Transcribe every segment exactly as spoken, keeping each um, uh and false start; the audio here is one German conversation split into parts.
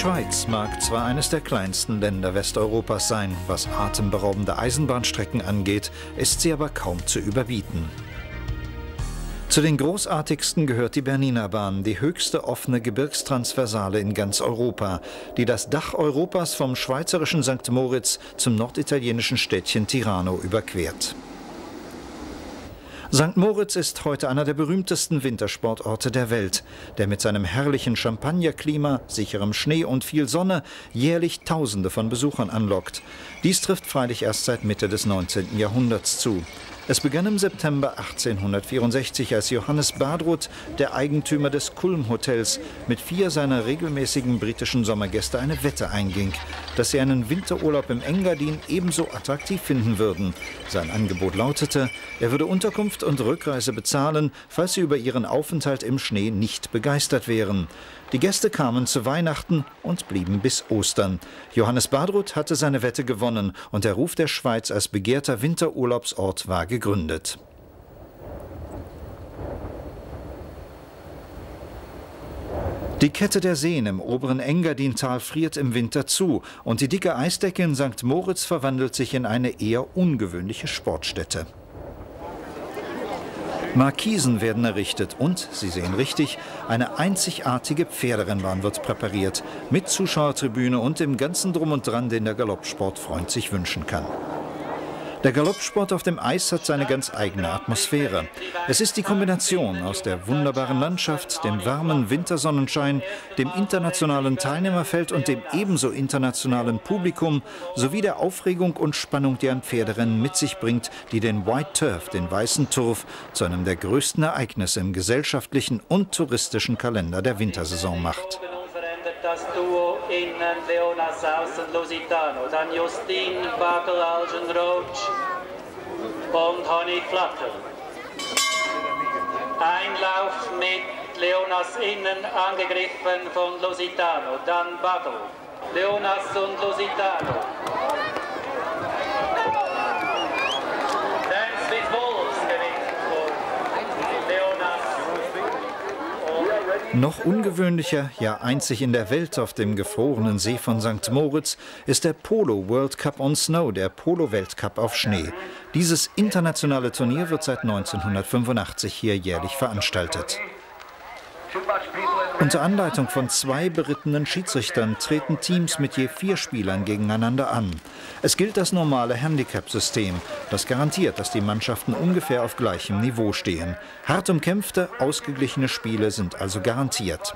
Schweiz mag zwar eines der kleinsten Länder Westeuropas sein, was atemberaubende Eisenbahnstrecken angeht, ist sie aber kaum zu überbieten. Zu den großartigsten gehört die Bernina-Bahn, die höchste offene Gebirgstransversale in ganz Europa, die das Dach Europas vom schweizerischen Sankt Moritz zum norditalienischen Städtchen Tirano überquert. Sankt Moritz ist heute einer der berühmtesten Wintersportorte der Welt, der mit seinem herrlichen Champagnerklima, sicherem Schnee und viel Sonne jährlich Tausende von Besuchern anlockt. Dies trifft freilich erst seit Mitte des neunzehnten Jahrhunderts zu. Es begann im September achtzehnhundertvierundsechzig, als Johannes Badruth, der Eigentümer des Kulm-Hotels, mit vier seiner regelmäßigen britischen Sommergäste eine Wette einging, dass sie einen Winterurlaub im Engadin ebenso attraktiv finden würden. Sein Angebot lautete, er würde Unterkunft und Rückreise bezahlen, falls sie über ihren Aufenthalt im Schnee nicht begeistert wären. Die Gäste kamen zu Weihnachten und blieben bis Ostern. Johannes Badruth hatte seine Wette gewonnen und der Ruf der Schweiz als begehrter Winterurlaubsort war gegründet. Die Kette der Seen im oberen Engadintal friert im Winter zu und die dicke Eisdecke in Sankt Moritz verwandelt sich in eine eher ungewöhnliche Sportstätte. Markisen werden errichtet und, Sie sehen richtig, eine einzigartige Pferderennbahn wird präpariert, mit Zuschauertribüne und dem ganzen Drum und Dran, den der Galoppsportfreund sich wünschen kann. Der Galoppsport auf dem Eis hat seine ganz eigene Atmosphäre. Es ist die Kombination aus der wunderbaren Landschaft, dem warmen Wintersonnenschein, dem internationalen Teilnehmerfeld und dem ebenso internationalen Publikum sowie der Aufregung und Spannung, die ein Pferderennen mit sich bringt, die den White Turf, den weißen Turf, zu einem der größten Ereignisse im gesellschaftlichen und touristischen Kalender der Wintersaison macht. Das Duo innen Leonas außen Lusitano, dann Justin Bagel Algen Roach und Honey Flatter. Einlauf mit Leonas innen angegriffen von Lusitano, dann Bagel. Leonas und Lusitano. Dance with Wolves gewinnt Leonas. Noch ungewöhnlicher, ja einzig in der Welt auf dem gefrorenen See von Sankt Moritz, ist der Polo World Cup on Snow, der Polo-Weltcup auf Schnee. Dieses internationale Turnier wird seit neunzehnhundertfünfundachtzig hier jährlich veranstaltet. Unter Anleitung von zwei berittenen Schiedsrichtern treten Teams mit je vier Spielern gegeneinander an. Es gilt das normale Handicap-System, das garantiert, dass die Mannschaften ungefähr auf gleichem Niveau stehen. Hart umkämpfte, ausgeglichene Spiele sind also garantiert.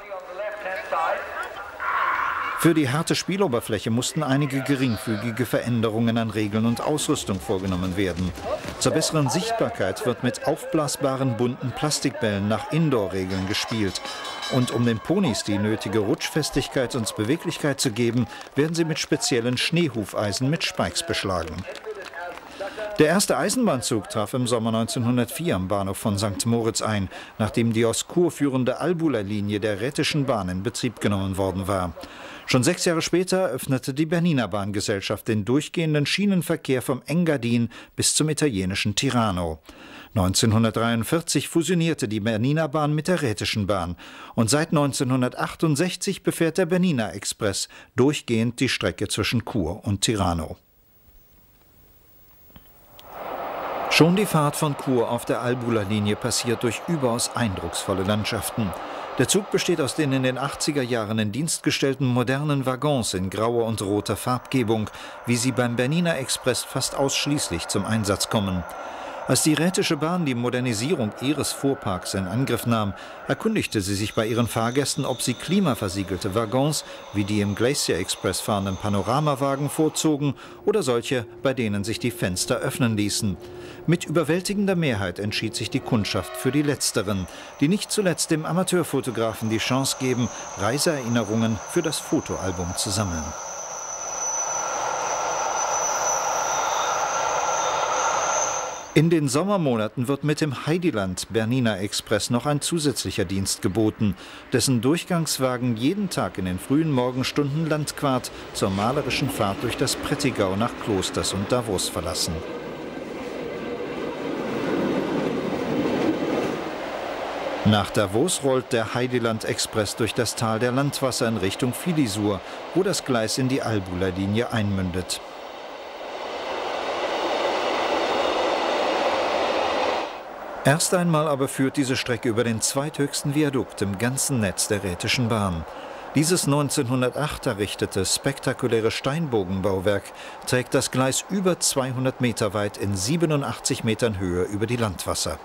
Für die harte Spieloberfläche mussten einige geringfügige Veränderungen an Regeln und Ausrüstung vorgenommen werden. Zur besseren Sichtbarkeit wird mit aufblasbaren bunten Plastikbällen nach Indoor-Regeln gespielt. Und um den Ponys die nötige Rutschfestigkeit und Beweglichkeit zu geben, werden sie mit speziellen Schneehufeisen mit Spikes beschlagen. Der erste Eisenbahnzug traf im Sommer neunzehnhundertvier am Bahnhof von Sankt Moritz ein, nachdem die aus Chur führende Albula-Linie der Rhätischen Bahn in Betrieb genommen worden war. Schon sechs Jahre später öffnete die Bernina-Bahngesellschaft den durchgehenden Schienenverkehr vom Engadin bis zum italienischen Tirano. neunzehnhundertdreiundvierzig fusionierte die Bernina-Bahn mit der Rhätischen Bahn und seit neunzehnhundertachtundsechzig befährt der Bernina Express durchgehend die Strecke zwischen Chur und Tirano. Schon die Fahrt von Chur auf der Albula-Linie passiert durch überaus eindrucksvolle Landschaften. Der Zug besteht aus den in den achtziger Jahren in Dienst gestellten modernen Waggons in grauer und roter Farbgebung, wie sie beim Bernina Express fast ausschließlich zum Einsatz kommen. Als die Rhätische Bahn die Modernisierung ihres Fuhrparks in Angriff nahm, erkundigte sie sich bei ihren Fahrgästen, ob sie klimaversiegelte Waggons wie die im Glacier Express fahrenden Panoramawagen vorzogen oder solche, bei denen sich die Fenster öffnen ließen. Mit überwältigender Mehrheit entschied sich die Kundschaft für die letzteren, die nicht zuletzt dem Amateurfotografen die Chance geben, Reiseerinnerungen für das Fotoalbum zu sammeln. In den Sommermonaten wird mit dem Heidiland Bernina Express noch ein zusätzlicher Dienst geboten, dessen Durchgangswagen jeden Tag in den frühen Morgenstunden Landquart zur malerischen Fahrt durch das Prättigau nach Klosters und Davos verlassen. Nach Davos rollt der Heideland-Express durch das Tal der Landwasser in Richtung Filisur, wo das Gleis in die Albula-Linie einmündet. Erst einmal aber führt diese Strecke über den zweithöchsten Viadukt im ganzen Netz der Rhätischen Bahn. Dieses neunzehnhundertacht errichtete spektakuläre Steinbogenbauwerk trägt das Gleis über zweihundert Meter weit in siebenundachtzig Metern Höhe über die Landwasser.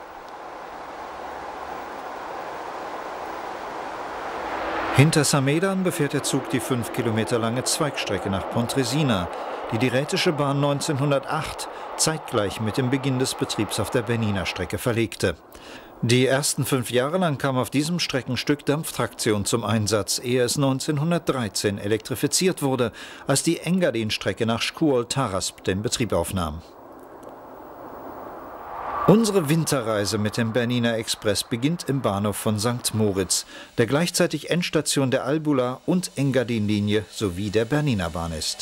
Hinter Samedan befährt der Zug die fünf Kilometer lange Zweigstrecke nach Pontresina, die die Rhätische Bahn neunzehnhundertacht zeitgleich mit dem Beginn des Betriebs auf der Bernina-Strecke verlegte. Die ersten fünf Jahre lang kam auf diesem Streckenstück Dampftraktion zum Einsatz, ehe es neunzehnhundertdreizehn elektrifiziert wurde, als die Engadin-Strecke nach Șcuol-Tarasp den Betrieb aufnahm. Unsere Winterreise mit dem Bernina Express beginnt im Bahnhof von Sankt Moritz, der gleichzeitig Endstation der Albula- und Engadin-Linie sowie der Bernina-Bahn ist.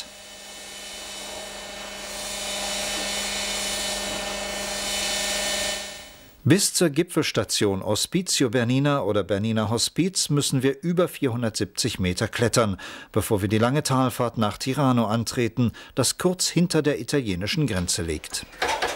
Bis zur Gipfelstation Ospizio Bernina oder Bernina Hospiz müssen wir über vierhundertsiebzig Meter klettern, bevor wir die lange Talfahrt nach Tirano antreten, das kurz hinter der italienischen Grenze liegt.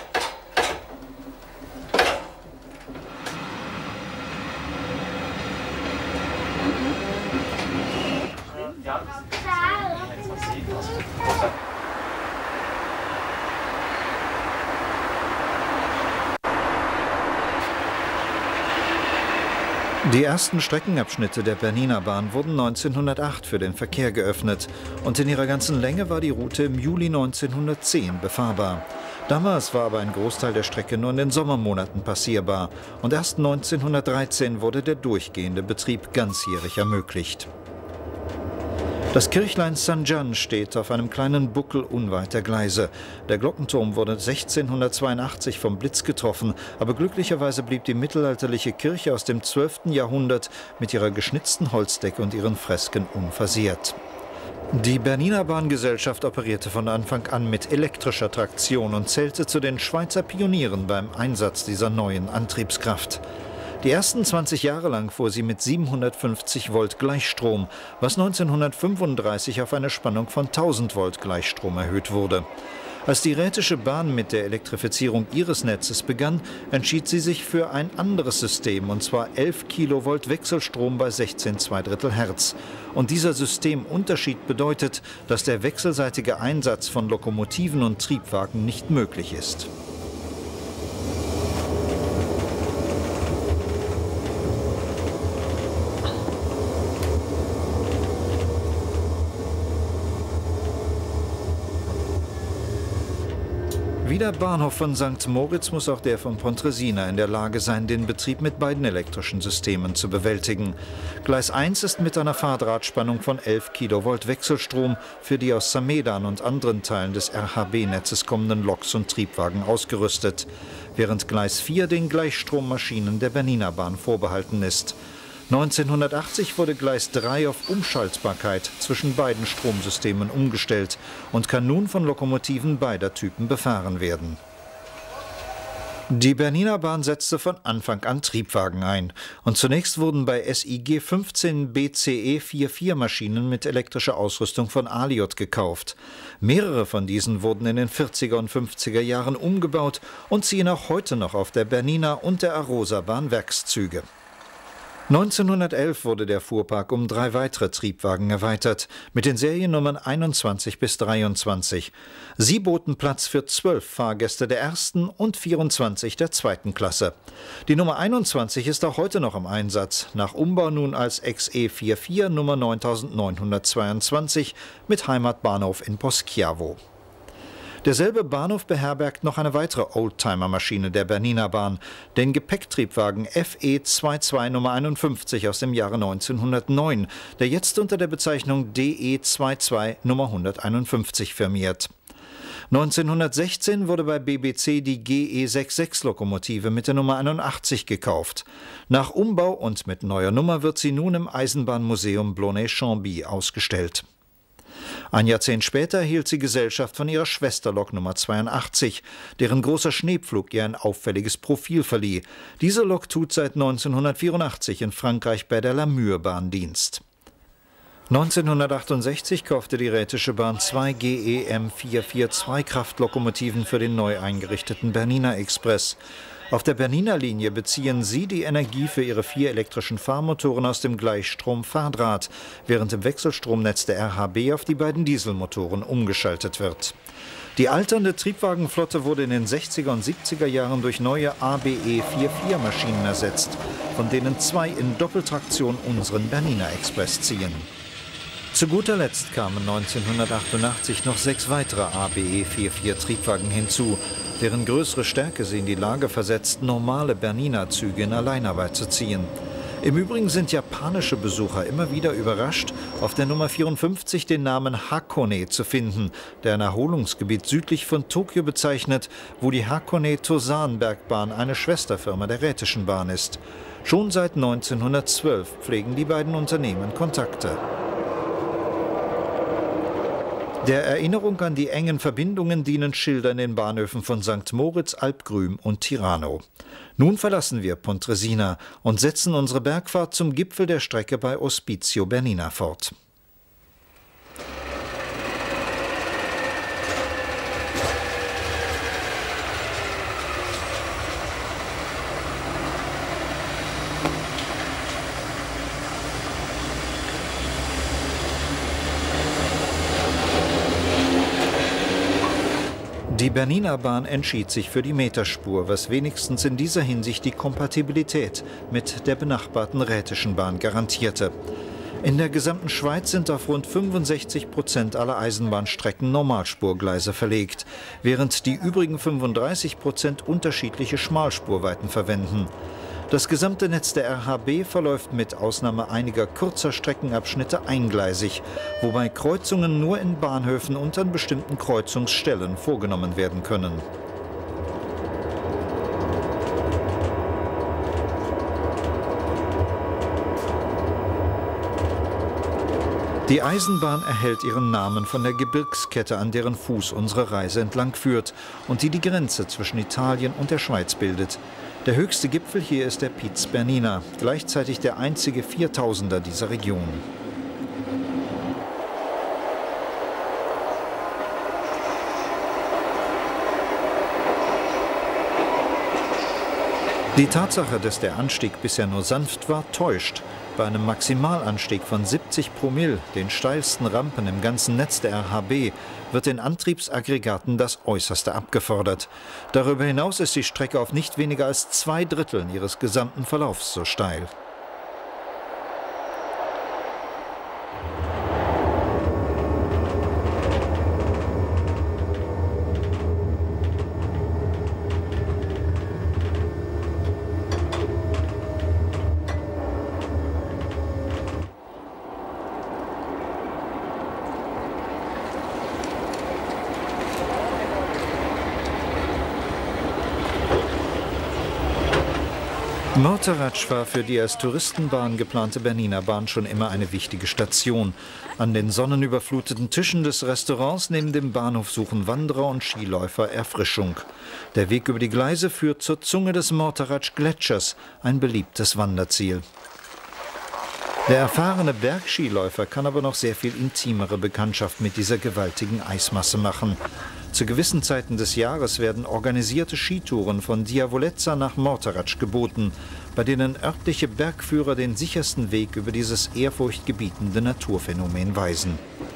Die ersten Streckenabschnitte der Bernina-Bahn wurden neunzehnhundertacht für den Verkehr geöffnet und in ihrer ganzen Länge war die Route im Juli neunzehnhundertzehn befahrbar. Damals war aber ein Großteil der Strecke nur in den Sommermonaten passierbar und erst neunzehnhundertdreizehn wurde der durchgehende Betrieb ganzjährig ermöglicht. Das Kirchlein San Gian steht auf einem kleinen Buckel unweit der Gleise. Der Glockenturm wurde sechzehnhundertzweiundachtzig vom Blitz getroffen, aber glücklicherweise blieb die mittelalterliche Kirche aus dem zwölften Jahrhundert mit ihrer geschnitzten Holzdecke und ihren Fresken unversehrt. Die Bernina Bahngesellschaft operierte von Anfang an mit elektrischer Traktion und zählte zu den Schweizer Pionieren beim Einsatz dieser neuen Antriebskraft. Die ersten zwanzig Jahre lang fuhr sie mit siebenhundertfünfzig Volt Gleichstrom, was neunzehnhundertfünfunddreißig auf eine Spannung von tausend Volt Gleichstrom erhöht wurde. Als die Rhätische Bahn mit der Elektrifizierung ihres Netzes begann, entschied sie sich für ein anderes System, und zwar elf Kilovolt Wechselstrom bei sechzehn Komma zwei Drittel Hertz. Und dieser Systemunterschied bedeutet, dass der wechselseitige Einsatz von Lokomotiven und Triebwagen nicht möglich ist. Wie der Bahnhof von Sankt Moritz muss auch der von Pontresina in der Lage sein, den Betrieb mit beiden elektrischen Systemen zu bewältigen. Gleis eins ist mit einer Fahrdrahtspannung von elf Kilovolt Wechselstrom für die aus Samedan und anderen Teilen des R H B-Netzes kommenden Loks und Triebwagen ausgerüstet, während Gleis vier den Gleichstrommaschinen der Bernina-Bahn vorbehalten ist. neunzehnhundertachtzig wurde Gleis drei auf Umschaltbarkeit zwischen beiden Stromsystemen umgestellt und kann nun von Lokomotiven beider Typen befahren werden. Die Bernina Bahn setzte von Anfang an Triebwagen ein und zunächst wurden bei S I G fünfzehn B C E vierundvierzig Maschinen mit elektrischer Ausrüstung von Aliot gekauft. Mehrere von diesen wurden in den vierziger und fünfziger Jahren umgebaut und ziehen auch heute noch auf der Bernina und der Arosa Bahn Werkszüge. neunzehnhundertelf wurde der Fuhrpark um drei weitere Triebwagen erweitert, mit den Seriennummern einundzwanzig bis dreiundzwanzig. Sie boten Platz für zwölf Fahrgäste der ersten und vierundzwanzig der zweiten Klasse. Die Nummer einundzwanzig ist auch heute noch im Einsatz, nach Umbau nun als X E vierundvierzig Nummer neuntausendneunhundertzweiundzwanzig mit Heimatbahnhof in Poschiavo. Derselbe Bahnhof beherbergt noch eine weitere Oldtimer-Maschine der Bernina Bahn, den Gepäcktriebwagen F E zweiundzwanzig Nummer einundfünfzig aus dem Jahre neunzehnhundertneun, der jetzt unter der Bezeichnung D E zweiundzwanzig Nummer hunderteinundfünfzig firmiert. neunzehnhundertsechzehn wurde bei B B C die G E sechsundsechzig Lokomotive mit der Nummer einundachtzig gekauft. Nach Umbau und mit neuer Nummer wird sie nun im Eisenbahnmuseum Blonay-Chambly ausgestellt. Ein Jahrzehnt später erhielt sie Gesellschaft von ihrer Schwesterlok Nummer zweiundachtzig, deren großer Schneepflug ihr ein auffälliges Profil verlieh. Diese Lok tut seit neunzehnhundertvierundachtzig in Frankreich bei der Lamur-Bahn Dienst. neunzehnhundertachtundsechzig kaufte die Rätische Bahn zwei G E M vierhundertvierundzwanzig Kraftlokomotiven für den neu eingerichteten Bernina Express. Auf der Bernina Linie beziehen sie die Energie für ihre vier elektrischen Fahrmotoren aus dem Gleichstrom-Fahrdraht, während im Wechselstromnetz der R H B auf die beiden Dieselmotoren umgeschaltet wird. Die alternde Triebwagenflotte wurde in den sechziger und siebziger Jahren durch neue A B E vierundvierzig Maschinen ersetzt, von denen zwei in Doppeltraktion unseren Bernina Express ziehen. Zu guter Letzt kamen neunzehnhundertachtundachtzig noch sechs weitere A B E vierundvierzig Triebwagen hinzu, deren größere Stärke sie in die Lage versetzt, normale Bernina-Züge in Alleinarbeit zu ziehen. Im Übrigen sind japanische Besucher immer wieder überrascht, auf der Nummer vierundfünfzig den Namen Hakone zu finden, der ein Erholungsgebiet südlich von Tokio bezeichnet, wo die Hakone-Tosan-Bergbahn eine Schwesterfirma der Rätischen Bahn ist. Schon seit neunzehnhundertzwölf pflegen die beiden Unternehmen Kontakte. Der Erinnerung an die engen Verbindungen dienen Schilder in den Bahnhöfen von Sankt Moritz, Alpgrüm und Tirano. Nun verlassen wir Pontresina und setzen unsere Bergfahrt zum Gipfel der Strecke bei Ospizio Bernina fort. Die Bernina Bahn entschied sich für die Meterspur, was wenigstens in dieser Hinsicht die Kompatibilität mit der benachbarten Rätischen Bahn garantierte. In der gesamten Schweiz sind auf rund fünfundsechzig Prozent aller Eisenbahnstrecken Normalspurgleise verlegt, während die übrigen fünfunddreißig Prozent unterschiedliche Schmalspurweiten verwenden. Das gesamte Netz der R H B verläuft mit Ausnahme einiger kurzer Streckenabschnitte eingleisig, wobei Kreuzungen nur in Bahnhöfen und an bestimmten Kreuzungsstellen vorgenommen werden können. Die Eisenbahn erhält ihren Namen von der Gebirgskette, an deren Fuß unsere Reise entlang führt und die die Grenze zwischen Italien und der Schweiz bildet. Der höchste Gipfel hier ist der Piz Bernina, gleichzeitig der einzige Viertausender dieser Region. Die Tatsache, dass der Anstieg bisher nur sanft war, täuscht. Bei einem Maximalanstieg von siebzig Promille, den steilsten Rampen im ganzen Netz der R H B, wird den Antriebsaggregaten das Äußerste abgefordert. Darüber hinaus ist die Strecke auf nicht weniger als zwei Dritteln ihres gesamten Verlaufs so steil. Morteratsch war für die als Touristenbahn geplante Bernina Bahn schon immer eine wichtige Station. An den sonnenüberfluteten Tischen des Restaurants neben dem Bahnhof suchen Wanderer und Skiläufer Erfrischung. Der Weg über die Gleise führt zur Zunge des Morteratsch-Gletschers, ein beliebtes Wanderziel. Der erfahrene Bergskiläufer kann aber noch sehr viel intimere Bekanntschaft mit dieser gewaltigen Eismasse machen. Zu gewissen Zeiten des Jahres werden organisierte Skitouren von Diavolezza nach Morteratsch geboten, bei denen örtliche Bergführer den sichersten Weg über dieses ehrfurchtgebietende Naturphänomen weisen.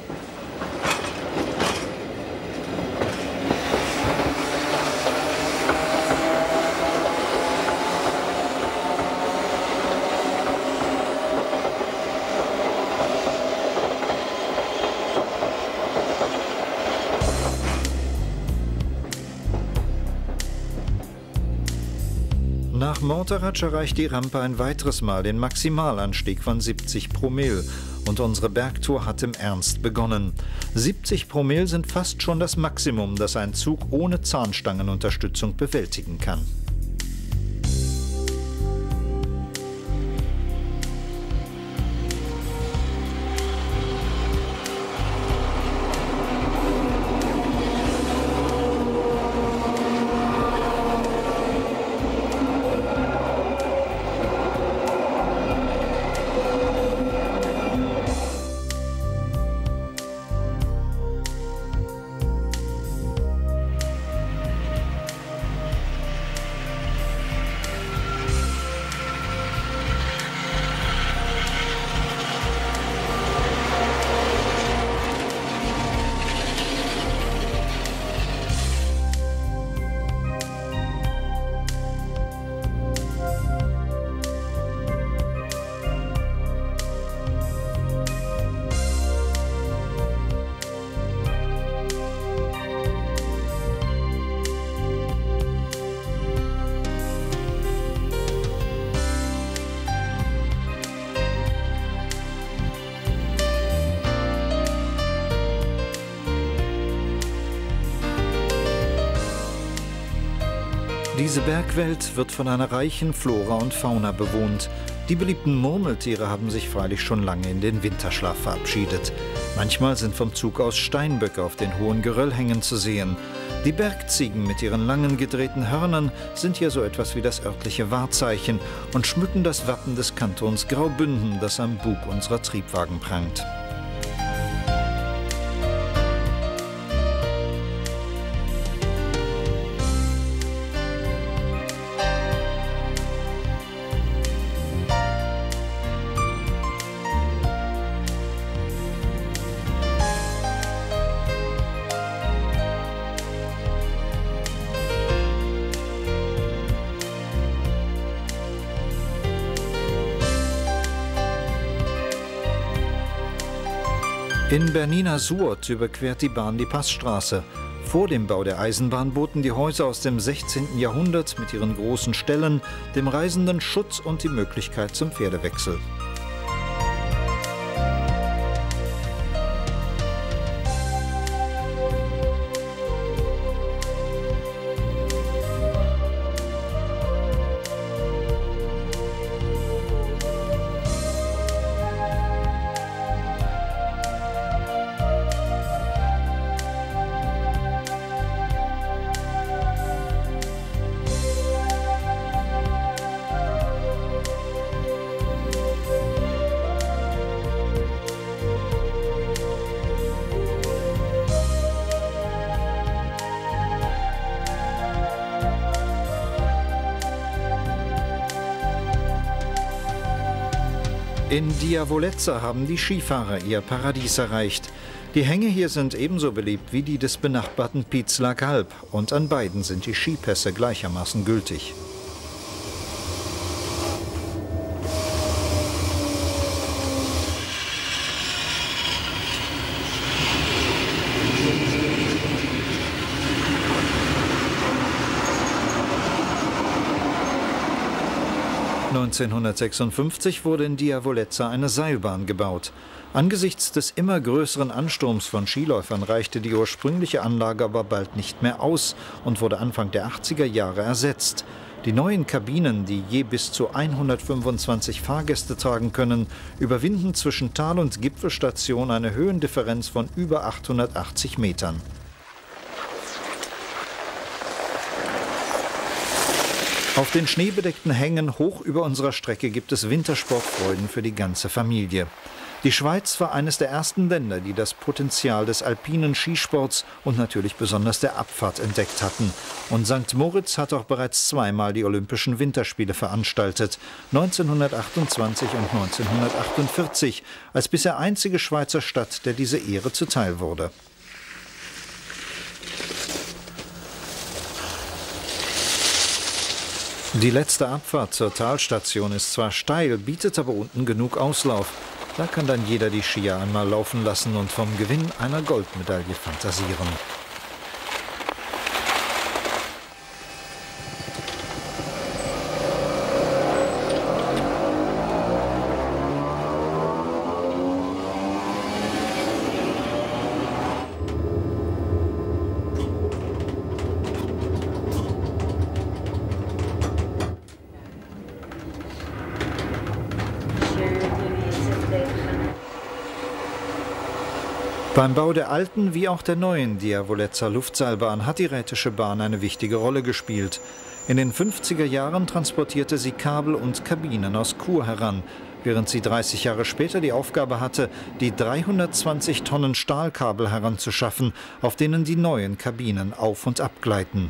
Nach Morteratsch erreicht die Rampe ein weiteres Mal den Maximalanstieg von siebzig Promille und unsere Bergtour hat im Ernst begonnen. siebzig Promille sind fast schon das Maximum, das ein Zug ohne Zahnstangenunterstützung bewältigen kann. Diese Bergwelt wird von einer reichen Flora und Fauna bewohnt. Die beliebten Murmeltiere haben sich freilich schon lange in den Winterschlaf verabschiedet. Manchmal sind vom Zug aus Steinböcke auf den hohen Geröllhängen zu sehen. Die Bergziegen mit ihren langen gedrehten Hörnern sind hier so etwas wie das örtliche Wahrzeichen und schmücken das Wappen des Kantons Graubünden, das am Bug unserer Triebwagen prangt. In Bernina Suort überquert die Bahn die Passstraße. Vor dem Bau der Eisenbahn boten die Häuser aus dem sechzehnten Jahrhundert mit ihren großen Ställen dem Reisenden Schutz und die Möglichkeit zum Pferdewechsel. In Diavolezza haben die Skifahrer ihr Paradies erreicht. Die Hänge hier sind ebenso beliebt wie die des benachbarten Pizla Galb und an beiden sind die Skipässe gleichermaßen gültig. neunzehnhundertsechsundfünfzig wurde in Diavolezza eine Seilbahn gebaut. Angesichts des immer größeren Ansturms von Skiläufern reichte die ursprüngliche Anlage aber bald nicht mehr aus und wurde Anfang der achtziger Jahre ersetzt. Die neuen Kabinen, die je bis zu hundertfünfundzwanzig Fahrgäste tragen können, überwinden zwischen Tal- und Gipfelstation eine Höhendifferenz von über achthundertachtzig Metern. Auf den schneebedeckten Hängen hoch über unserer Strecke gibt es Wintersportfreuden für die ganze Familie. Die Schweiz war eines der ersten Länder, die das Potenzial des alpinen Skisports und natürlich besonders der Abfahrt entdeckt hatten. Und Sankt Moritz hat auch bereits zweimal die Olympischen Winterspiele veranstaltet, neunzehnhundertachtundzwanzig und neunzehnhundertachtundvierzig, als bisher einzige Schweizer Stadt, der diese Ehre zuteil wurde. Die letzte Abfahrt zur Talstation ist zwar steil, bietet aber unten genug Auslauf. Da kann dann jeder die Skier einmal laufen lassen und vom Gewinn einer Goldmedaille fantasieren. Beim Bau der alten wie auch der neuen Diavolezza Luftseilbahn hat die Rätische Bahn eine wichtige Rolle gespielt. In den fünfziger Jahren transportierte sie Kabel und Kabinen aus Chur heran, während sie dreißig Jahre später die Aufgabe hatte, die dreihundertzwanzig Tonnen Stahlkabel heranzuschaffen, auf denen die neuen Kabinen auf- und abgleiten.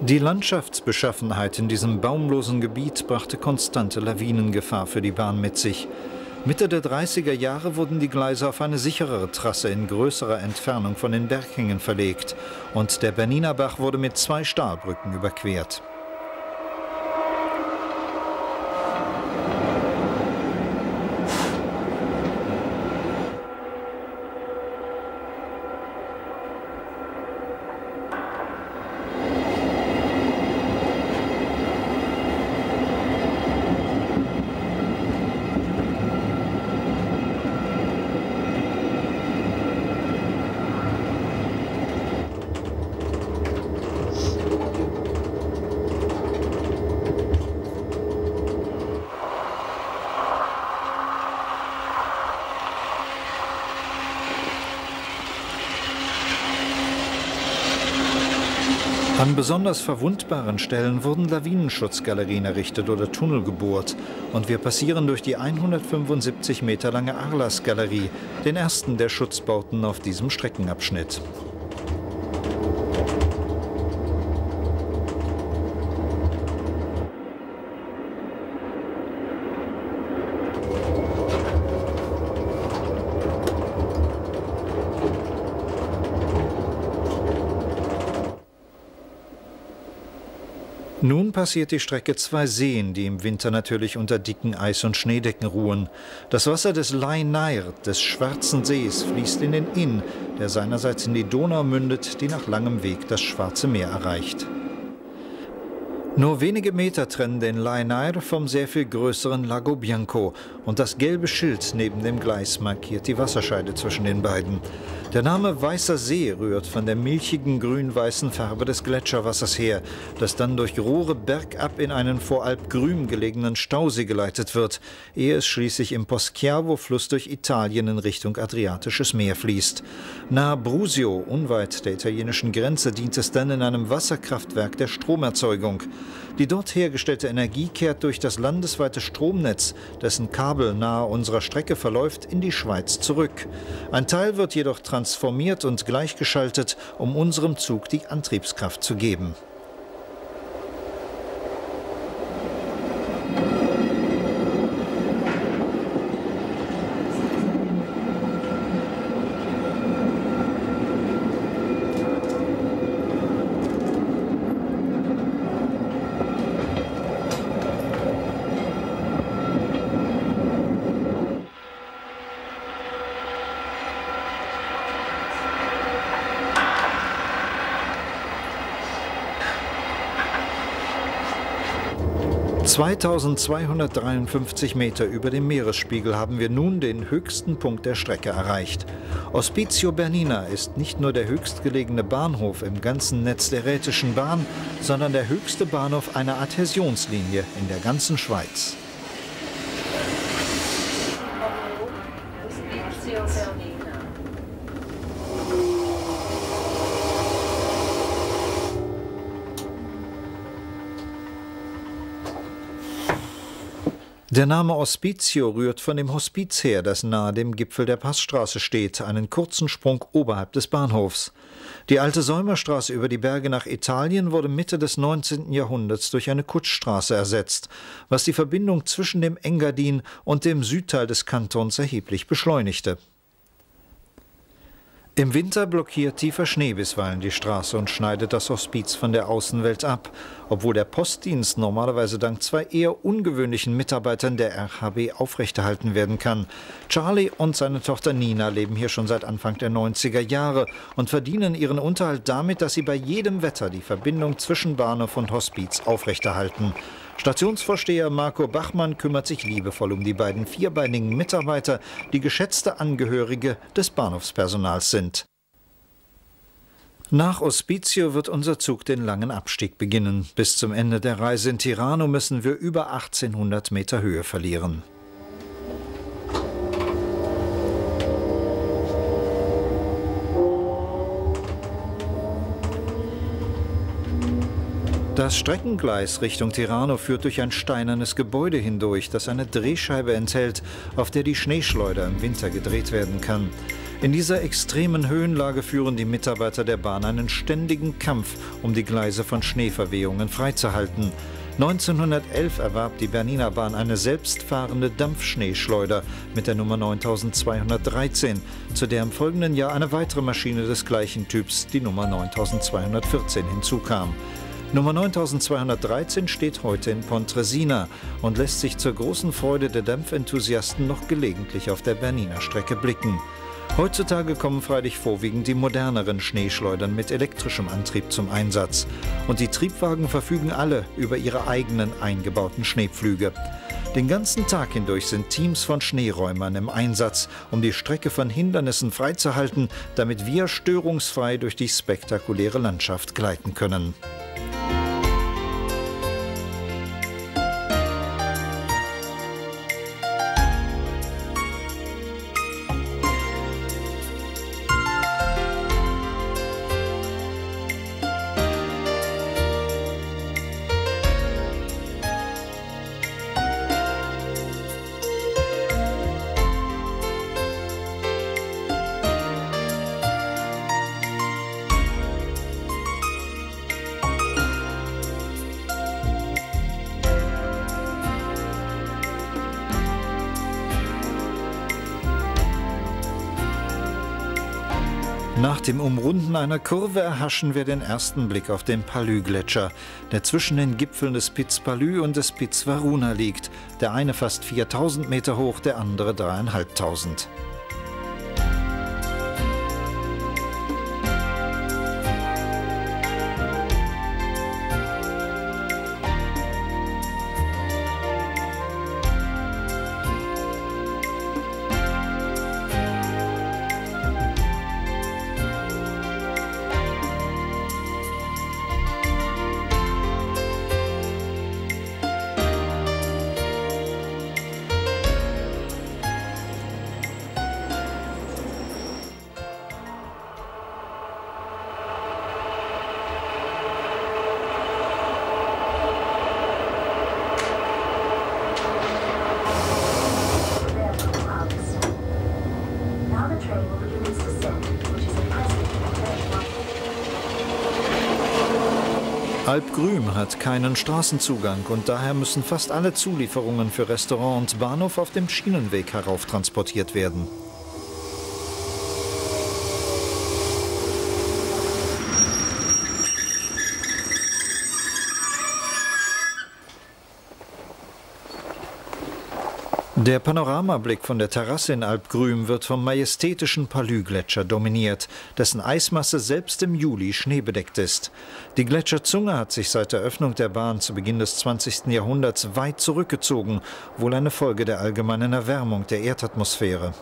Die Landschaftsbeschaffenheit in diesem baumlosen Gebiet brachte konstante Lawinengefahr für die Bahn mit sich. Mitte der dreißiger Jahre wurden die Gleise auf eine sicherere Trasse in größerer Entfernung von den Berghängen verlegt und der Bernina Bach wurde mit zwei Stahlbrücken überquert. An besonders verwundbaren Stellen wurden Lawinenschutzgalerien errichtet oder Tunnel gebohrt. Und wir passieren durch die hundertfünfundsiebzig Meter lange Arlas-Galerie, den ersten der Schutzbauten auf diesem Streckenabschnitt. Nun passiert die Strecke zwei Seen, die im Winter natürlich unter dicken Eis- und Schneedecken ruhen. Das Wasser des Lae Nair, des Schwarzen Sees, fließt in den Inn, der seinerseits in die Donau mündet, die nach langem Weg das Schwarze Meer erreicht. Nur wenige Meter trennen den Lae Nair vom sehr viel größeren Lago Bianco und das gelbe Schild neben dem Gleis markiert die Wasserscheide zwischen den beiden. Der Name Weißer See rührt von der milchigen grün-weißen Farbe des Gletscherwassers her, das dann durch Rohre bergab in einen vor Alp Grüm gelegenen Stausee geleitet wird, ehe es schließlich im Poschiavo-Fluss durch Italien in Richtung Adriatisches Meer fließt. Nahe Brusio, unweit der italienischen Grenze, dient es dann in einem Wasserkraftwerk der Stromerzeugung. Die dort hergestellte Energie kehrt durch das landesweite Stromnetz, dessen Kabel nahe unserer Strecke verläuft, in die Schweiz zurück. Ein Teil wird jedoch transformiert und gleichgeschaltet, um unserem Zug die Antriebskraft zu geben. zweitausendzweihundertdreiundfünfzig Meter über dem Meeresspiegel haben wir nun den höchsten Punkt der Strecke erreicht. Ospizio Bernina ist nicht nur der höchstgelegene Bahnhof im ganzen Netz der Rhätischen Bahn, sondern der höchste Bahnhof einer Adhäsionslinie in der ganzen Schweiz. Der Name Ospizio rührt von dem Hospiz her, das nahe dem Gipfel der Passstraße steht, einen kurzen Sprung oberhalb des Bahnhofs. Die alte Säumerstraße über die Berge nach Italien wurde Mitte des neunzehnten Jahrhunderts durch eine Kutschstraße ersetzt, was die Verbindung zwischen dem Engadin und dem Südteil des Kantons erheblich beschleunigte. Im Winter blockiert tiefer Schnee bisweilen die Straße und schneidet das Hospiz von der Außenwelt ab, obwohl der Postdienst normalerweise dank zwei eher ungewöhnlichen Mitarbeitern der R H B aufrechterhalten werden kann. Charlie und seine Tochter Nina leben hier schon seit Anfang der neunziger Jahre und verdienen ihren Unterhalt damit, dass sie bei jedem Wetter die Verbindung zwischen Bahnhof und Hospiz aufrechterhalten. Stationsvorsteher Marco Bachmann kümmert sich liebevoll um die beiden vierbeinigen Mitarbeiter, die geschätzte Angehörige des Bahnhofspersonals sind. Nach Ospizio wird unser Zug den langen Abstieg beginnen. Bis zum Ende der Reise in Tirano müssen wir über achtzehnhundert Meter Höhe verlieren. Das Streckengleis Richtung Tirano führt durch ein steinernes Gebäude hindurch, das eine Drehscheibe enthält, auf der die Schneeschleuder im Winter gedreht werden kann. In dieser extremen Höhenlage führen die Mitarbeiter der Bahn einen ständigen Kampf, um die Gleise von Schneeverwehungen freizuhalten. neunzehnhundertelf erwarb die Bernina Bahn eine selbstfahrende Dampfschneeschleuder mit der Nummer neuntausendzweihundertdreizehn, zu der im folgenden Jahr eine weitere Maschine des gleichen Typs, die Nummer neuntausendzweihundertvierzehn, hinzukam. Nummer neuntausendzweihundertdreizehn steht heute in Pontresina und lässt sich zur großen Freude der Dampfenthusiasten noch gelegentlich auf der Bernina-Strecke blicken. Heutzutage kommen freilich vorwiegend die moderneren Schneeschleudern mit elektrischem Antrieb zum Einsatz. Und die Triebwagen verfügen alle über ihre eigenen eingebauten Schneepflüge. Den ganzen Tag hindurch sind Teams von Schneeräumern im Einsatz, um die Strecke von Hindernissen freizuhalten, damit wir störungsfrei durch die spektakuläre Landschaft gleiten können. Nach dem Umrunden einer Kurve erhaschen wir den ersten Blick auf den Palus-Gletscher, der zwischen den Gipfeln des Piz Palus und des Piz Varuna liegt. Der eine fast viertausend Meter hoch, der andere dreieinhalbtausend. Alp Grüm hat keinen Straßenzugang und daher müssen fast alle Zulieferungen für Restaurant und Bahnhof auf dem Schienenweg herauftransportiert werden. Der Panoramablick von der Terrasse in Alp Grüm wird vom majestätischen Palus-Gletscher dominiert, dessen Eismasse selbst im Juli schneebedeckt ist. Die Gletscherzunge hat sich seit der Öffnung der Bahn zu Beginn des zwanzigsten Jahrhunderts weit zurückgezogen, wohl eine Folge der allgemeinen Erwärmung der Erdatmosphäre.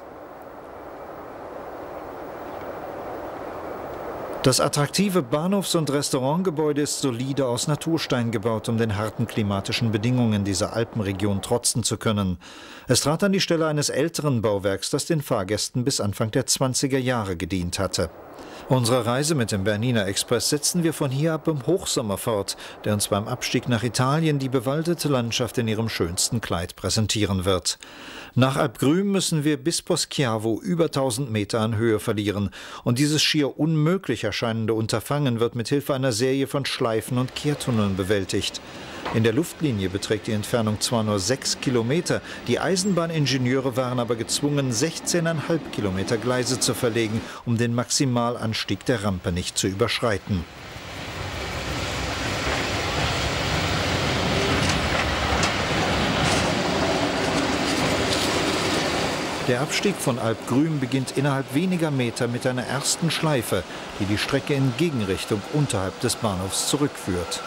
Das attraktive Bahnhofs- und Restaurantgebäude ist solide aus Naturstein gebaut, um den harten klimatischen Bedingungen dieser Alpenregion trotzen zu können. Es trat an die Stelle eines älteren Bauwerks, das den Fahrgästen bis Anfang der zwanziger Jahre gedient hatte. Unsere Reise mit dem Bernina Express setzen wir von hier ab im Hochsommer fort, der uns beim Abstieg nach Italien die bewaldete Landschaft in ihrem schönsten Kleid präsentieren wird. Nach Alp Grüm müssen wir bis Poschiavo über tausend Meter an Höhe verlieren und dieses schier unmöglich erscheinende Unterfangen wird mit Hilfe einer Serie von Schleifen und Kehrtunneln bewältigt. In der Luftlinie beträgt die Entfernung zwar nur sechs Kilometer, die Eisenbahningenieure waren aber gezwungen, sechzehn Komma fünf Kilometer Gleise zu verlegen, um den Maximalanstieg der Rampe nicht zu überschreiten. Der Abstieg von Alp Grüm beginnt innerhalb weniger Meter mit einer ersten Schleife, die die Strecke in Gegenrichtung unterhalb des Bahnhofs zurückführt.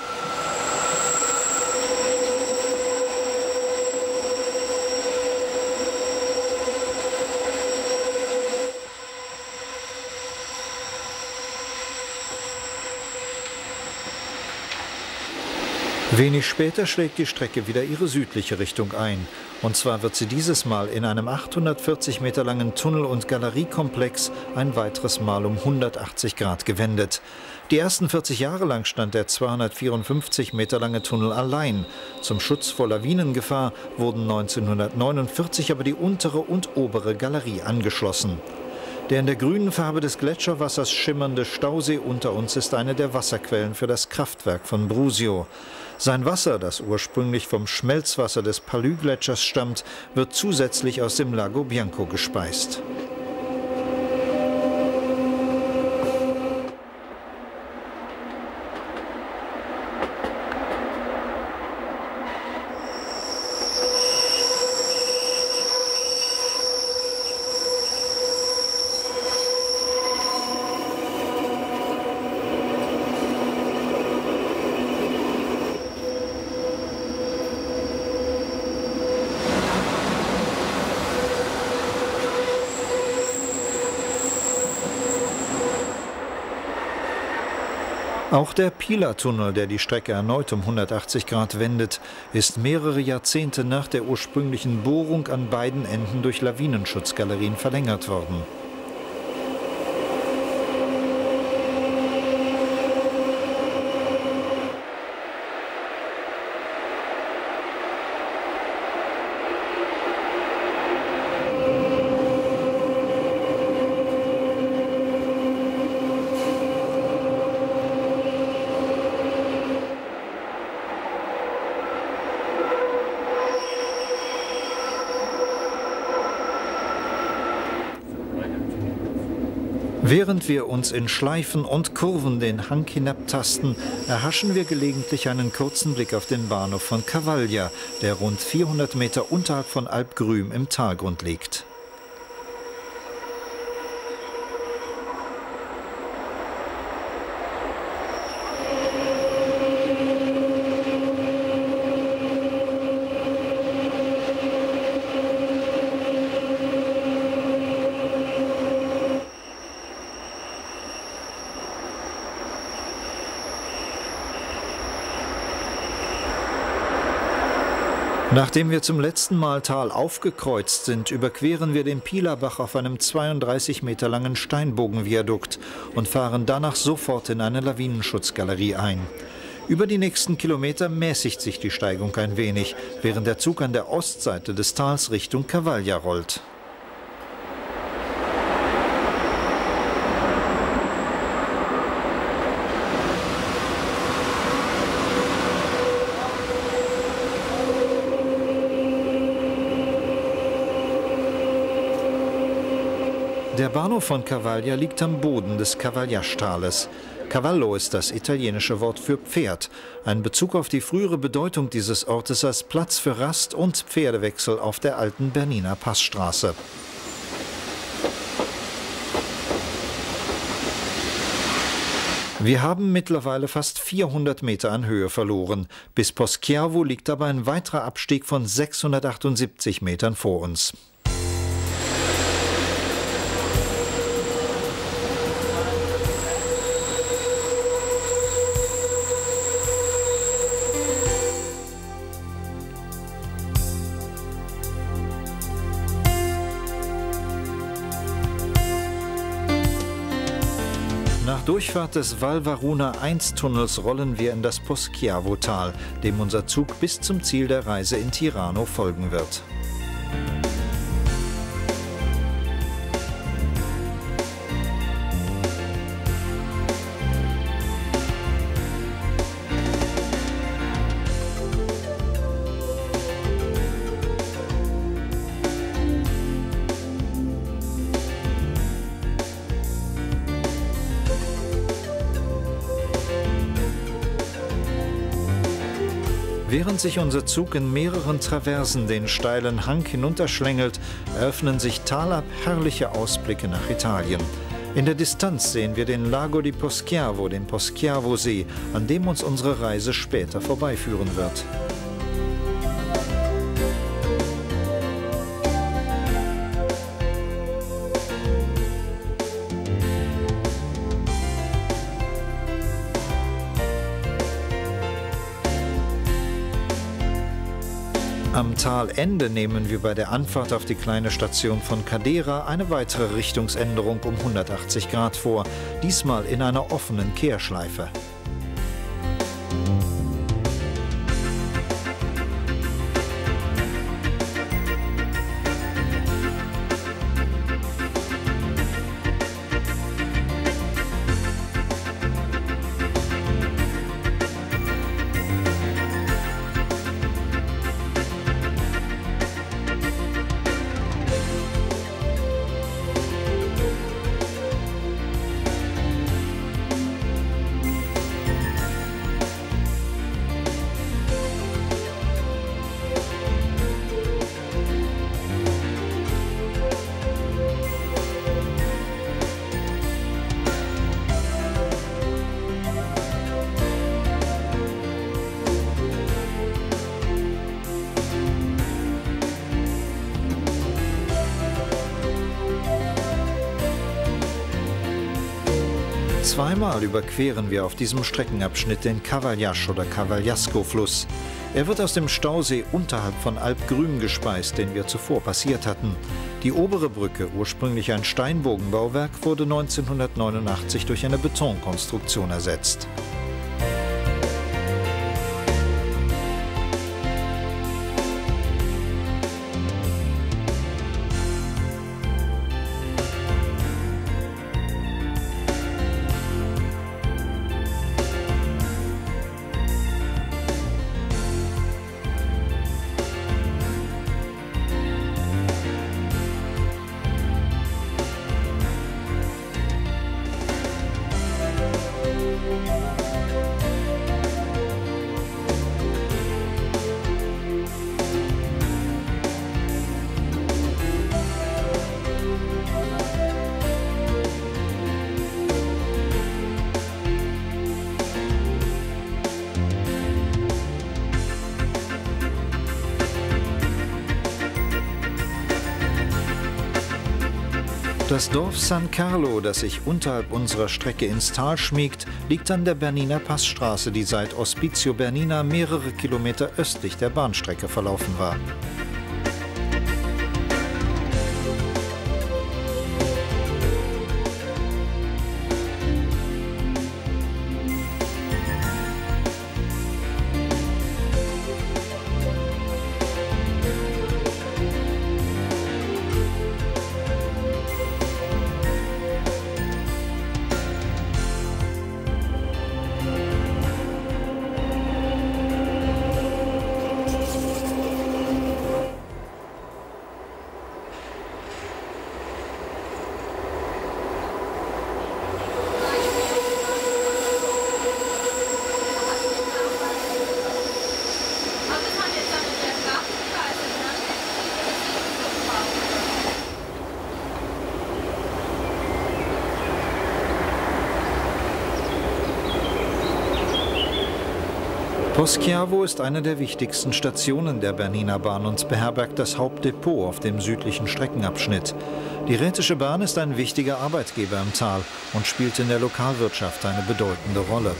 Wenig später schlägt die Strecke wieder ihre südliche Richtung ein. Und zwar wird sie dieses Mal in einem achthundertvierzig Meter langen Tunnel- und Galeriekomplex ein weiteres Mal um hundertachtzig Grad gewendet. Die ersten vierzig Jahre lang stand der zweihundertvierundfünfzig Meter lange Tunnel allein. Zum Schutz vor Lawinengefahr wurden neunzehnhundertneunundvierzig aber die untere und obere Galerie angeschlossen. Der in der grünen Farbe des Gletscherwassers schimmernde Stausee unter uns ist eine der Wasserquellen für das Kraftwerk von Brusio. Sein Wasser, das ursprünglich vom Schmelzwasser des Palus-Gletschers stammt, wird zusätzlich aus dem Lago Bianco gespeist. Auch der Pila-Tunnel, der die Strecke erneut um hundertachtzig Grad wendet, ist mehrere Jahrzehnte nach der ursprünglichen Bohrung an beiden Enden durch Lawinenschutzgalerien verlängert worden. Während wir uns in Schleifen und Kurven den Hang hinabtasten, erhaschen wir gelegentlich einen kurzen Blick auf den Bahnhof von Cavaglia, der rund vierhundert Meter unterhalb von Alp Grüm im Talgrund liegt. Nachdem wir zum letzten Mal Tal aufgekreuzt sind, überqueren wir den Pilabach auf einem zweiunddreißig Meter langen Steinbogenviadukt und fahren danach sofort in eine Lawinenschutzgalerie ein. Über die nächsten Kilometer mäßigt sich die Steigung ein wenig, während der Zug an der Ostseite des Tals Richtung Cavaglia rollt. Der Bahnhof von Cavaglia liegt am Boden des Cavagliastales. Cavallo ist das italienische Wort für Pferd, ein Bezug auf die frühere Bedeutung dieses Ortes als Platz für Rast und Pferdewechsel auf der alten Bernina Passstraße. Wir haben mittlerweile fast vierhundert Meter an Höhe verloren. Bis Poschiavo liegt aber ein weiterer Abstieg von sechshundertachtundsiebzig Metern vor uns. Nach Durchfahrt des Val Varuna eins Tunnels rollen wir in das Poschiavo-Tal, dem unser Zug bis zum Ziel der Reise in Tirano folgen wird. Während sich unser Zug in mehreren Traversen den steilen Hang hinunterschlängelt, eröffnen sich talab herrliche Ausblicke nach Italien. In der Distanz sehen wir den Lago di Poschiavo, den Poschiavo-See, an dem uns unsere Reise später vorbeiführen wird. Am Talende nehmen wir bei der Anfahrt auf die kleine Station von Cadera eine weitere Richtungsänderung um hundertachtzig Grad vor, diesmal in einer offenen Kehrschleife. Zweimal überqueren wir auf diesem Streckenabschnitt den Cavaljasch- oder Cavagliasco-Fluss. Er wird aus dem Stausee unterhalb von Alpgrün gespeist, den wir zuvor passiert hatten. Die obere Brücke, ursprünglich ein Steinbogenbauwerk, wurde neunzehnhundertneunundachtzig durch eine Betonkonstruktion ersetzt. Das Dorf San Carlo, das sich unterhalb unserer Strecke ins Tal schmiegt, liegt an der Bernina Passstraße, die seit Ospizio Bernina mehrere Kilometer östlich der Bahnstrecke verlaufen war. Poschiavo ist eine der wichtigsten Stationen der Bernina Bahn und beherbergt das Hauptdepot auf dem südlichen Streckenabschnitt. Die Rhätische Bahn ist ein wichtiger Arbeitgeber im Tal und spielt in der Lokalwirtschaft eine bedeutende Rolle.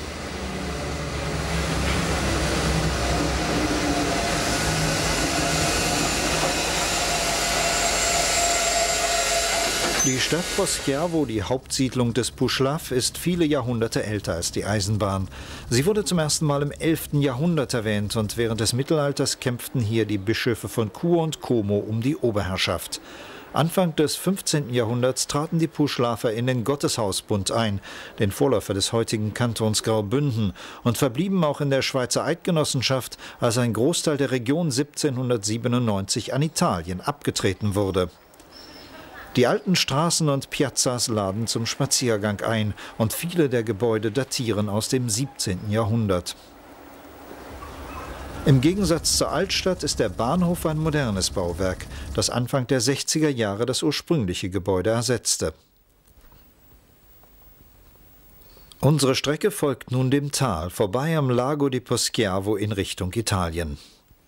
Die Stadt Poschiavo, die Hauptsiedlung des Pușlav, ist viele Jahrhunderte älter als die Eisenbahn. Sie wurde zum ersten Mal im elften Jahrhundert erwähnt und während des Mittelalters kämpften hier die Bischöfe von Chur und Como um die Oberherrschaft. Anfang des fünfzehnten Jahrhunderts traten die Pușlaver in den Gotteshausbund ein, den Vorläufer des heutigen Kantons Graubünden, und verblieben auch in der Schweizer Eidgenossenschaft, als ein Großteil der Region siebzehnhundertsiebenundneunzig an Italien abgetreten wurde. Die alten Straßen und Piazzas laden zum Spaziergang ein und viele der Gebäude datieren aus dem siebzehnten Jahrhundert. Im Gegensatz zur Altstadt ist der Bahnhof ein modernes Bauwerk, das Anfang der sechziger Jahre das ursprüngliche Gebäude ersetzte. Unsere Strecke folgt nun dem Tal, vorbei am Lago di Poschiavo in Richtung Italien.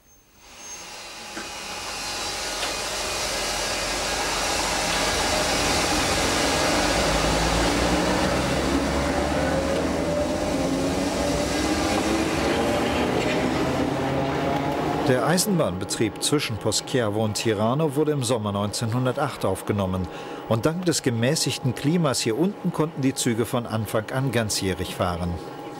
Der Eisenbahnbetrieb zwischen Poschiavo und Tirano wurde im Sommer neunzehnhundertacht aufgenommen. Und dank des gemäßigten Klimas hier unten konnten die Züge von Anfang an ganzjährig fahren.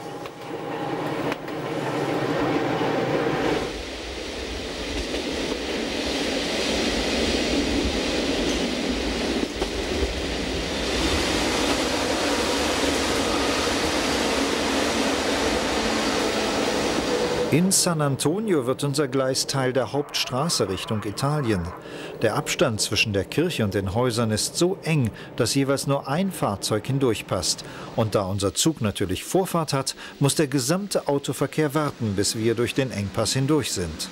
In San Antonio wird unser Gleis Teil der Hauptstraße Richtung Italien. Der Abstand zwischen der Kirche und den Häusern ist so eng, dass jeweils nur ein Fahrzeug hindurchpasst. Und da unser Zug natürlich Vorfahrt hat, muss der gesamte Autoverkehr warten, bis wir durch den Engpass hindurch sind.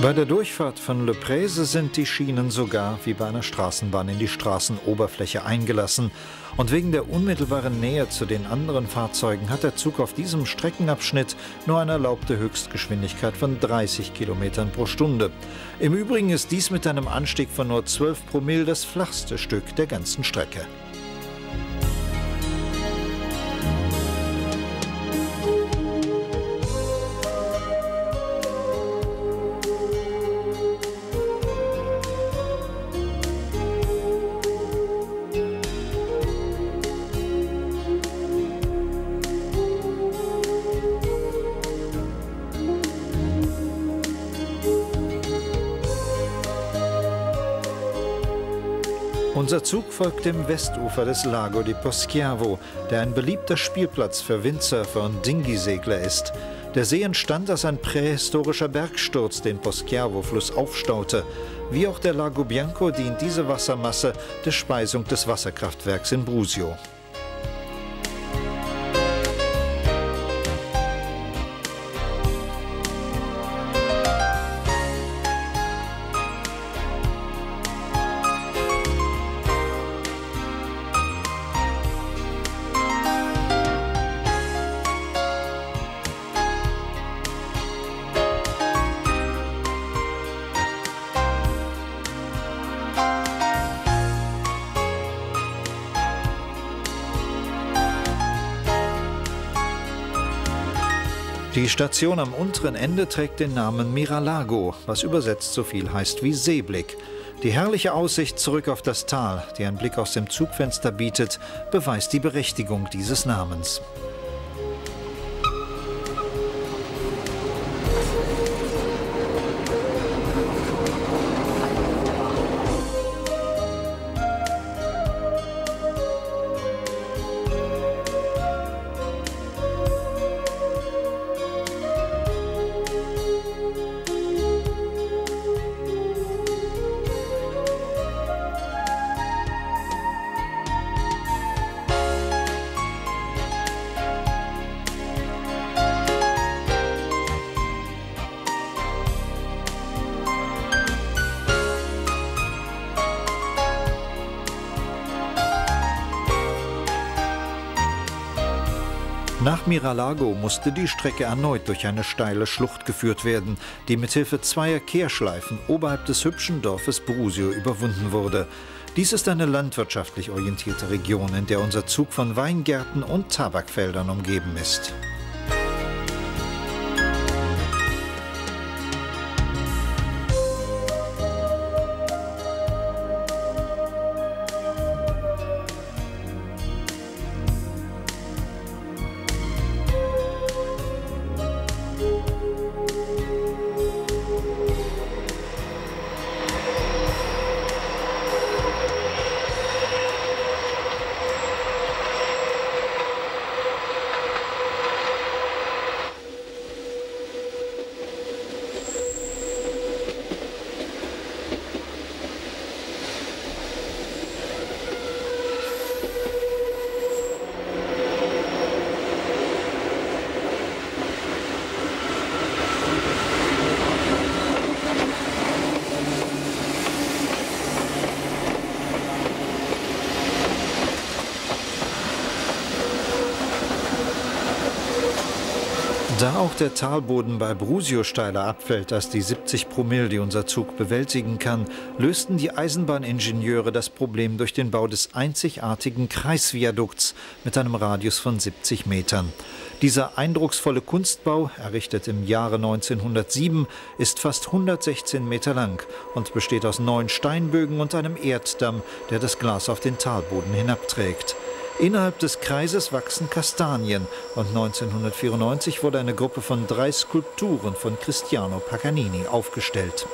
Bei der Durchfahrt von Le Prese sind die Schienen sogar wie bei einer Straßenbahn in die Straßenoberfläche eingelassen. Und wegen der unmittelbaren Nähe zu den anderen Fahrzeugen hat der Zug auf diesem Streckenabschnitt nur eine erlaubte Höchstgeschwindigkeit von dreißig Kilometern pro Stunde. Im Übrigen ist dies mit einem Anstieg von nur zwölf Promille das flachste Stück der ganzen Strecke. Unser Zug folgt dem Westufer des Lago di Poschiavo, der ein beliebter Spielplatz für Windsurfer und Dinghy-Segler ist. Der See entstand als ein prähistorischer Bergsturz den Poschiavo-Fluss aufstaute. Wie auch der Lago Bianco dient diese Wassermasse der Speisung des Wasserkraftwerks in Brusio. Die Station am unteren Ende trägt den Namen Miralago, was übersetzt so viel heißt wie Seeblick. Die herrliche Aussicht zurück auf das Tal, die ein Blick aus dem Zugfenster bietet, beweist die Berechtigung dieses Namens. Nach Miralago musste die Strecke erneut durch eine steile Schlucht geführt werden, die mithilfe zweier Kehrschleifen oberhalb des hübschen Dorfes Brusio überwunden wurde. Dies ist eine landwirtschaftlich orientierte Region, in der unser Zug von Weingärten und Tabakfeldern umgeben ist. Da auch der Talboden bei Brusio steiler abfällt als die siebzig Promille, die unser Zug bewältigen kann, lösten die Eisenbahningenieure das Problem durch den Bau des einzigartigen Kreisviadukts mit einem Radius von siebzig Metern. Dieser eindrucksvolle Kunstbau, errichtet im Jahre neunzehnhundertsieben, ist fast hundertsechzehn Meter lang und besteht aus neun Steinbögen und einem Erddamm, der das Glas auf den Talboden hinabträgt. Innerhalb des Kreises wachsen Kastanien und neunzehnhundertvierundneunzig wurde eine Gruppe von drei Skulpturen von Cristiano Paganini aufgestellt.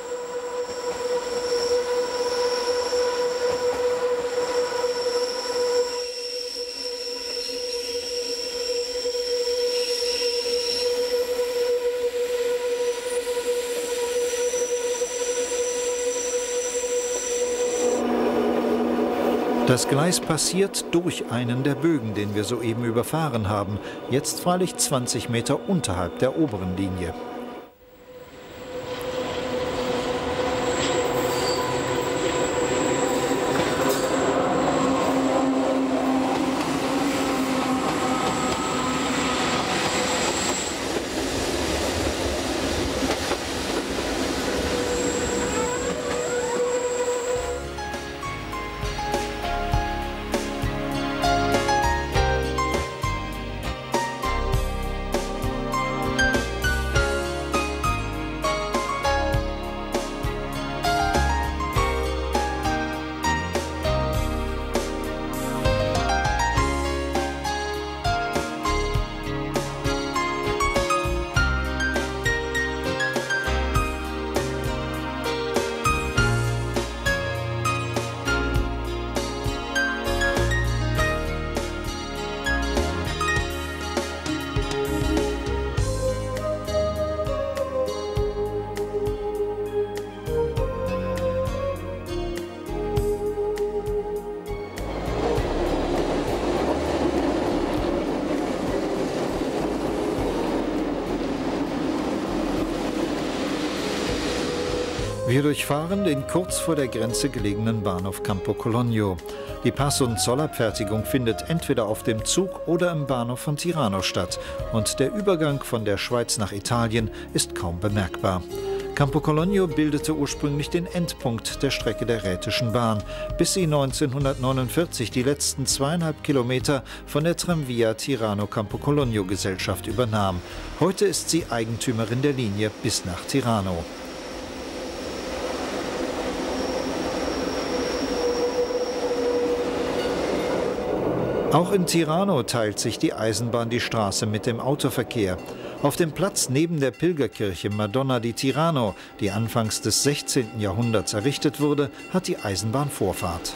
Das Gleis passiert durch einen der Bögen, den wir soeben überfahren haben, jetzt freilich zwanzig Meter unterhalb der oberen Linie. Wir durchfahren den kurz vor der Grenze gelegenen Bahnhof Campo Cologno. Die Pass- und Zollabfertigung findet entweder auf dem Zug oder im Bahnhof von Tirano statt. Und der Übergang von der Schweiz nach Italien ist kaum bemerkbar. Campo Cologno bildete ursprünglich den Endpunkt der Strecke der Rätischen Bahn, bis sie neunzehnhundertneunundvierzig die letzten zweieinhalb Kilometer von der Tramvia Tirano-Campo Cologno-Gesellschaft übernahm. Heute ist sie Eigentümerin der Linie bis nach Tirano. Auch in Tirano teilt sich die Eisenbahn die Straße mit dem Autoverkehr. Auf dem Platz neben der Pilgerkirche Madonna di Tirano, die anfangs des sechzehnten Jahrhunderts errichtet wurde, hat die Eisenbahn Vorfahrt.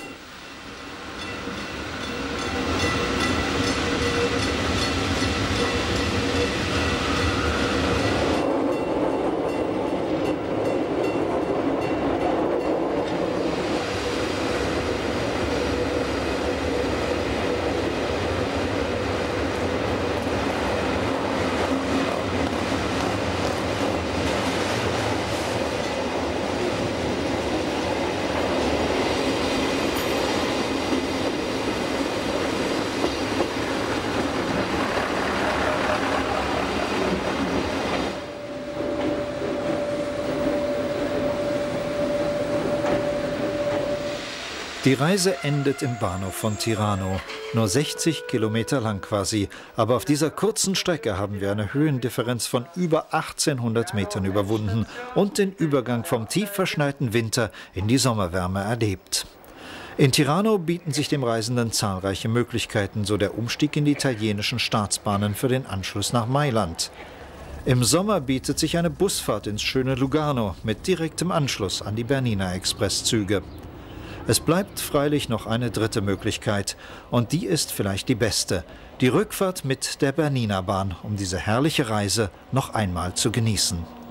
Die Reise endet im Bahnhof von Tirano. Nur sechzig Kilometer lang quasi. Aber auf dieser kurzen Strecke haben wir eine Höhendifferenz von über achtzehnhundert Metern überwunden und den Übergang vom tief verschneiten Winter in die Sommerwärme erlebt. In Tirano bieten sich dem Reisenden zahlreiche Möglichkeiten, so der Umstieg in die italienischen Staatsbahnen für den Anschluss nach Mailand. Im Sommer bietet sich eine Busfahrt ins schöne Lugano mit direktem Anschluss an die Bernina Expresszüge. Es bleibt freilich noch eine dritte Möglichkeit, und die ist vielleicht die beste: die Rückfahrt mit der Bernina-Bahn, um diese herrliche Reise noch einmal zu genießen.